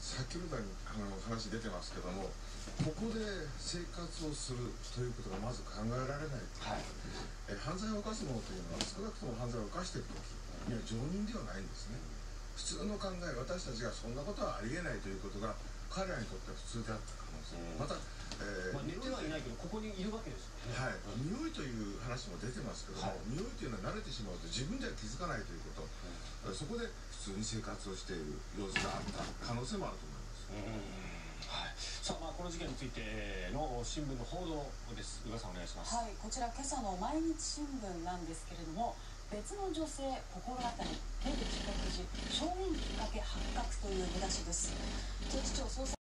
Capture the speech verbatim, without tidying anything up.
先ほどあの話出てますけども、ここで生活をするということがまず考えられない、はい、え犯罪を犯す者というのは少なくとも犯罪を犯している時には常人ではないんですね。普通の考え、私たちがそんなことはありえないということが彼らにとっては普通であった可能性、また、えーまあ、 寝てはいないけどここにいるわけですよね。 はい、うん、匂いという話も出てますけども、はい、匂いというのは慣れてしまうと自分では気づかないということ、うん、そこで普通に生活をしている様子があった可能性もあると思います。うん、 はい、さあ、まあ、この事件についての新聞の報道です。宇賀さんお願いします。 はい、こちら今朝の毎日新聞なんですけれども、別の女性心当たり手口告示証言きっかけ発覚という見出しです。警視庁捜査